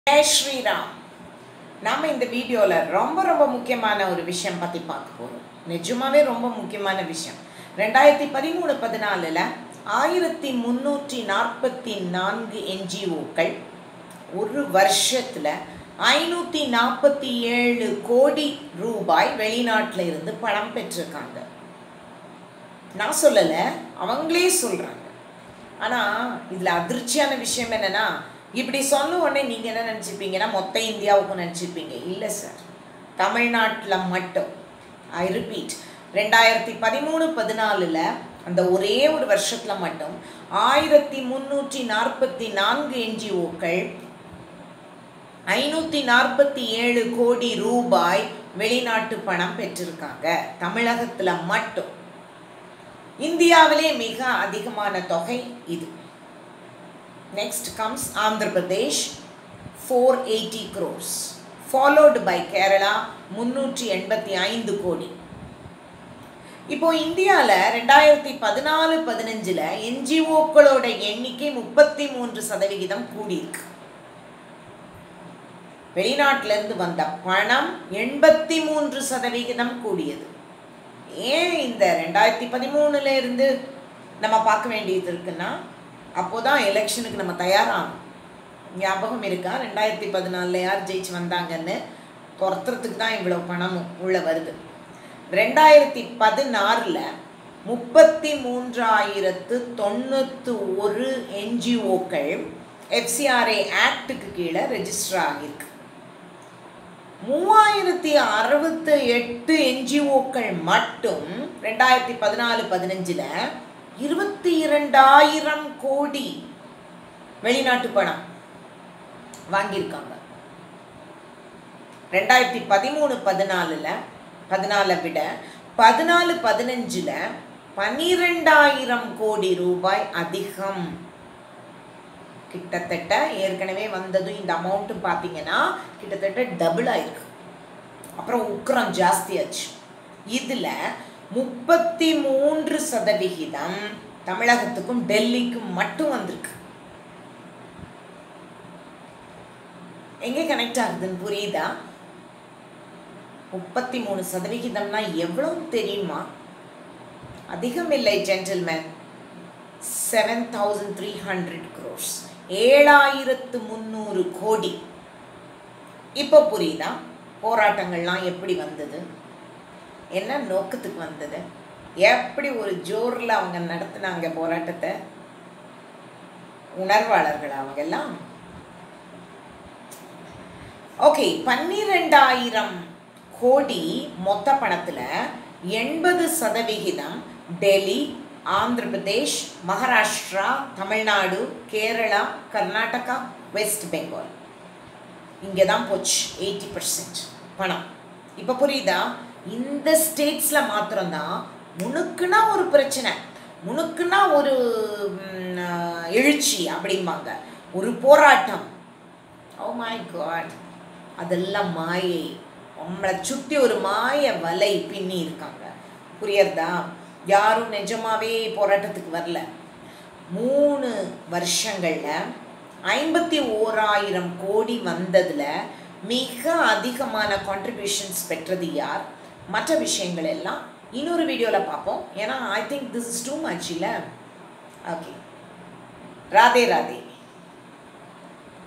जय श्री राम नाम இந்த வீடியோல ரொம்ப முக்கியமான ஒரு விஷயம் பத்தி பார்க்க போறோம். நிஜமாவே ரொம்ப முக்கியமான விஷயம். 2013-14ல 1344 NGOக்கள் ஒரு வருஷத்துல 547 கோடி ரூபாய் வெளிநாட்டுல இருந்து பணம் பெற்றிருக்காங்க. நான் சொல்லல, அவங்களே சொல்றாங்க. ஆனா இதுல அதிர்ச்சியான விஷயம் என்னன்னா, இப்படி சொன்ன உடனே நீங்க என்ன நினைச்சிருப்பீங்கன்னா மொத்த இந்தியாவுக்கும் நினைச்சிருப்பீங்க. இல்லை சார், தமிழ்நாட்டில் மட்டும் ஐ ரிப்பீட் 2013-14ல் அந்த ஒரே ஒரு வருஷத்தில் மட்டும் 1344 NGOக்கள் 547 கோடி ரூபாய் வெளிநாட்டு பணம் பெற்றிருக்காங்க. தமிழகத்தில் மட்டும். இந்தியாவிலே மிக அதிகமான தொகை இது. Next comes Andhra Pradesh 480 crores, followed by Kerala 385 கோடி. இப்போ இந்தியாவில் 2014-15ல் NGOக்களோட எண்ணிக்கை 33% கூடியிருக்கு. வெளிநாட்டிலிருந்து வந்த பணம் 83% கூடியது. ஏன் இந்த 2013ல் இருந்து நம்ம பார்க்க வேண்டியது இருக்குன்னா, அப்போதான் எலெக்ஷனுக்கு நம்ம தயாராகும். ஞாபகம் இருக்கா? 2014ல் யார் ஜெயிச்சு வந்தாங்கன்னு துரத்துறதுக்கு தான் இவ்வளோ பணமும் உள்ள வருது. 2016ல் 33,091 NGOக்கள் FCRA ஆக்டுக்கு கீழே ரெஜிஸ்டர் ஆகியிருக்கு. 3068 NGOக்கள் மட்டும் 2014-15ல் 22,000 கோடி வெளிநாட்டு பணம் வாங்கியிருக்காங்க. 2013-14ல் விட 14-15ல் 12,000 கோடி ரூபாய் அதிகம். கிட்டத்தட்ட ஏற்கனவே வந்ததும் இந்த அமௌண்ட் பார்த்தீங்கன்னா கிட்டத்தட்ட டபுள் ஆயிருக்கு. அப்புறம் உக்கிரம் ஜாஸ்தியாச்சு. இதில் 33% தமிழகத்துக்கும் டெல்லிக்கும் மட்டும் வந்திருக்கு. எங்கே கனெக்ட் ஆகுதுன்னு புரியுதா? 33%னா எவ்வளவு தெரியுமா? அதிகம் இல்லை ஜென்டில்மேன். 7,300 crores, 7,300 கோடி. இப்போ புரியுதா போராட்டங்கள்லாம் எப்படி வந்தது, என்ன நோக்கத்துக்கு வந்தது, எப்படி ஒரு ஜோரில் அவங்க நடத்தினாங்க போராட்டத்தை? உணர்வாளர்கள் அவங்கெல்லாம். ஓகே, 12,000 கோடி மொத்த பணத்தில் 80% டெல்லி, ஆந்திர பிரதேஷ், மகாராஷ்டிரா, தமிழ்நாடு, கேரளா, கர்நாடகா, வெஸ்ட் பெங்கால். இங்கே தான் போச்சு 80% பணம். இப்போ புரியுதா? இந்த ஸ்டேட்ஸில் மாத்திரம்தான் முனுக்குன்னா ஒரு பிரச்சனை, முனுக்குன்னா ஒரு எழுச்சி அப்படிம்பாங்க, ஒரு போராட்டம். ஓ மை காட், அதெல்லாம் மாயை. நம்மளை சுற்றி ஒரு மாய வலை பின்னி இருக்காங்க. புரியறதா? யாரும் நிஜமாவே போராட்டத்துக்கு வரல. 3 வருஷங்களில் 51,000 கோடி வந்ததில் மிக அதிகமான கான்ட்ரிபியூஷன்ஸ் பெற்றது யார்? மற்ற விஷயங்கள் எல்லாம் இன்னொரு வீடியோவில் பார்ப்போம். ஏன்னா I think this is too much இல்லை? ஓகே, ராதே ராதே.